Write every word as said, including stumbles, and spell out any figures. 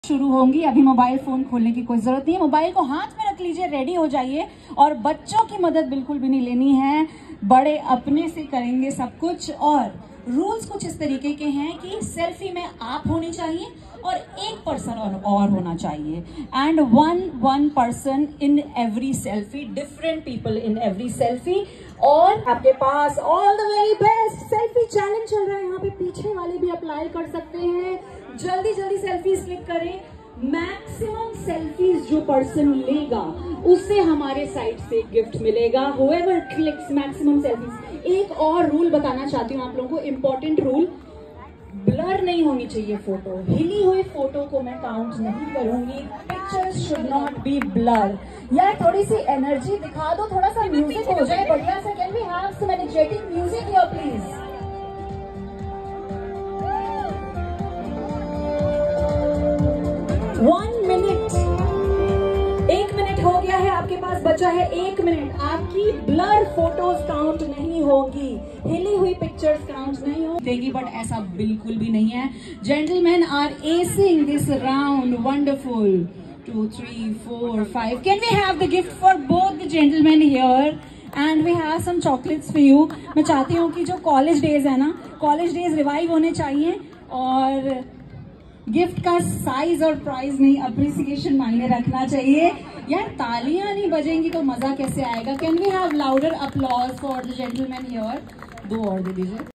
शुरू होंगी। अभी मोबाइल फोन खोलने की कोई जरूरत नहीं है, मोबाइल को हाथ में रख लीजिए, रेडी हो जाइए। और बच्चों की मदद बिल्कुल भी नहीं लेनी है, बड़े अपने से करेंगे सब कुछ। और रूल्स कुछ इस तरीके के हैं कि सेल्फी में आप होनी चाहिए और एक पर्सन और, और होना चाहिए, and one one person in every selfie, different people in every selfie. और आपके पास all the very best selfie challenge चल रहा है, यहाँ पे पीछे वाले भी अप्लाई कर सकते हैं। जल्दी जल्दी सेल्फीज क्लिक करें। मैक्सिमम सेल्फीज जो पर्सन लेगा उससे हमारे साइड से गिफ्ट मिलेगा। whoever clicks maximum selfies. एक और रूल बताना चाहती हूँ आप लोगों को, इंपॉर्टेंट रूल, ब्लर नहीं होनी चाहिए फोटो। हिली हुई फोटो को मैं काउंट नहीं करूंगी। Pictures should not be blur. यार थोड़ी सी एनर्जी दिखा दो, थोड़ा सा म्यूजिक हो जाए बढ़िया सा। Can we have some energetic music here please? One minute, एक मिनट हो गया है, आपके पास बचा है एक मिनट। आपकी ब्लर फोटोज काउंट नहीं होगी, हिली हुई पिक्चर्स काउंट नहीं होगी, बट ऐसा बिल्कुल भी नहीं है। Gentleman are acing this round, wonderful. Two three four five. Can we have the gift for both the gentleman here? And we have some chocolates for you. मैं चाहती हूँ कि जो कॉलेज डेज है ना, कॉलेज डेज रिवाइव होने चाहिए, और गिफ्ट का साइज और प्राइस नहीं, अप्रिसिएशन मायने रखना चाहिए। यार तालियां नहीं बजेंगी तो मजा कैसे आएगा? Can we have louder applause for the gentleman here? दो और दे दीजिए।